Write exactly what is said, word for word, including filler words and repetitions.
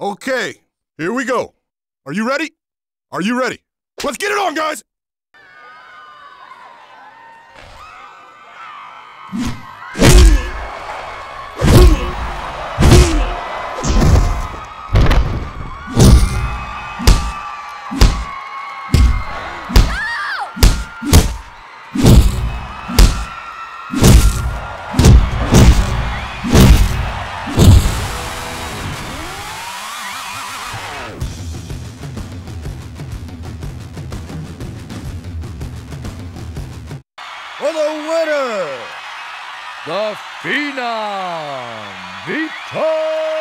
Okay, here we go. Are you ready? Are you ready? Let's get it on, guys! For the winner, the Phenom Vitor!